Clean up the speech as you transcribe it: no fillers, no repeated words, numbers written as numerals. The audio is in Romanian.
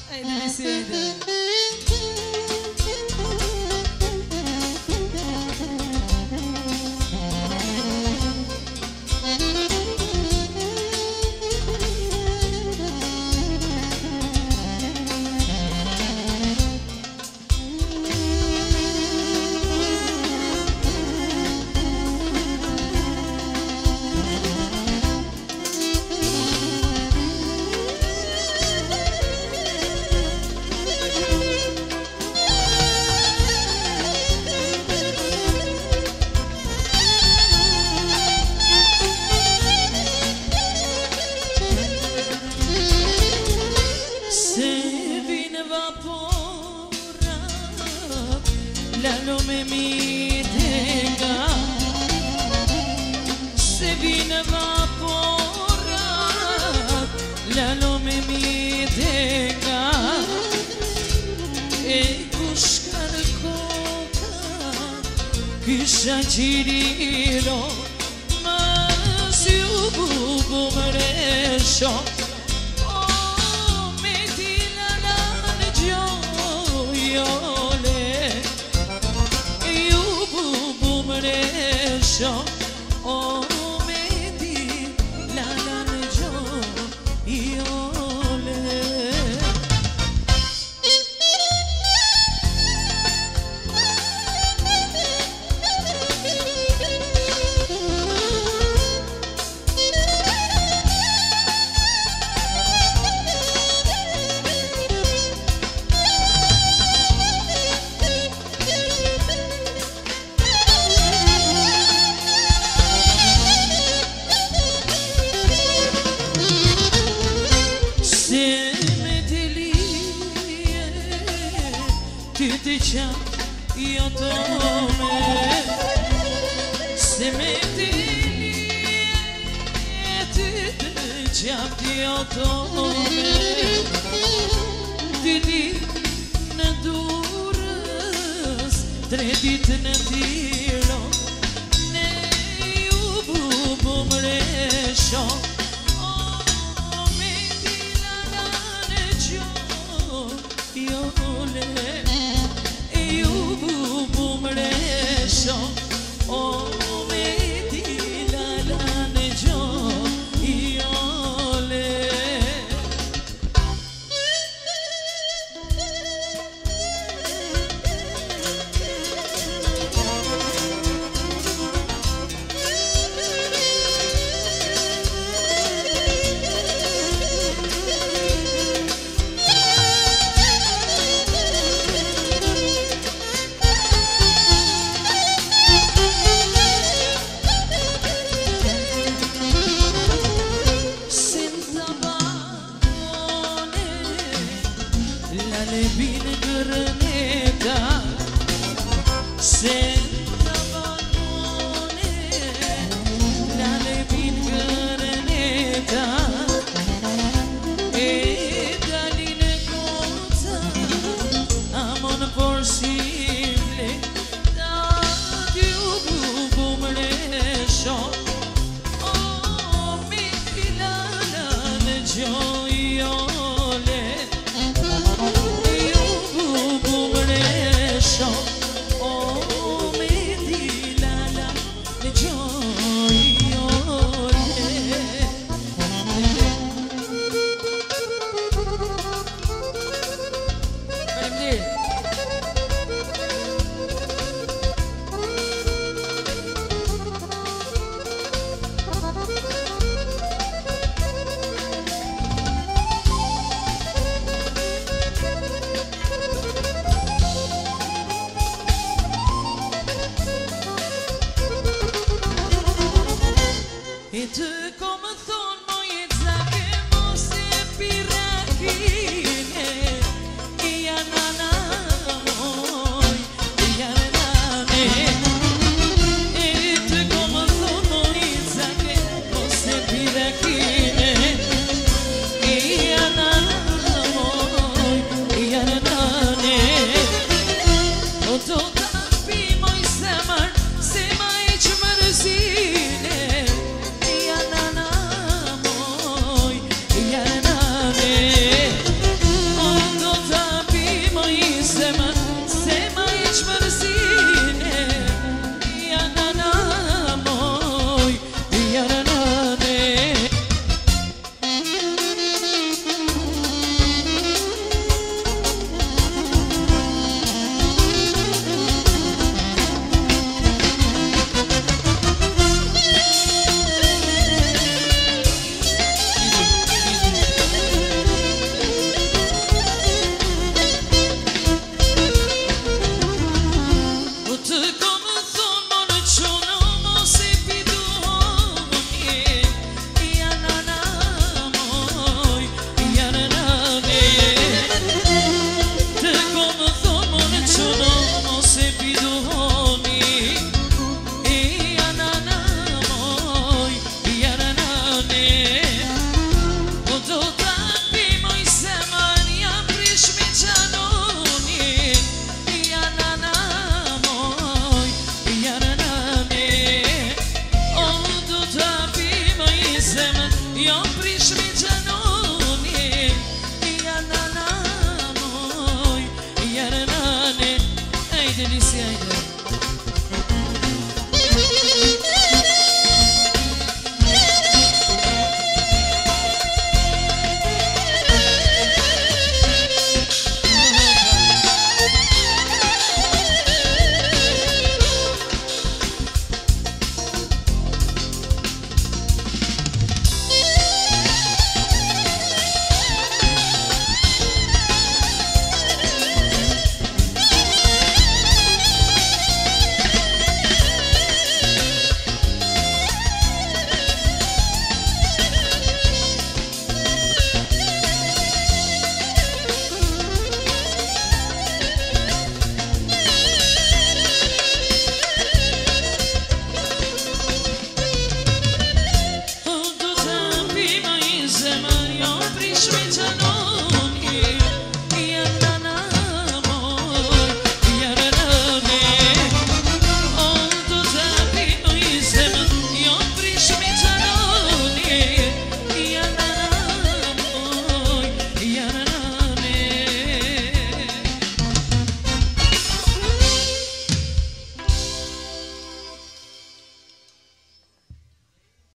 Haydi mesele. La lume mi tenga, se vine vaporat, la lume mi tenga, e cușcar coca, kisha giriro, ma si ubu mresho. Oh, medi la la jo iole. Io tome se metti ti diciamo io tome ti ne duras tre dit ne tiro ne ubu mresho oh metti la ne jo io le oh medi la la ne jo iole. Bine gărneta senza balone la bine gărneta e daline cosa amon possibile da Dio bumresho oh mi filana ne gioiole. Felicidades.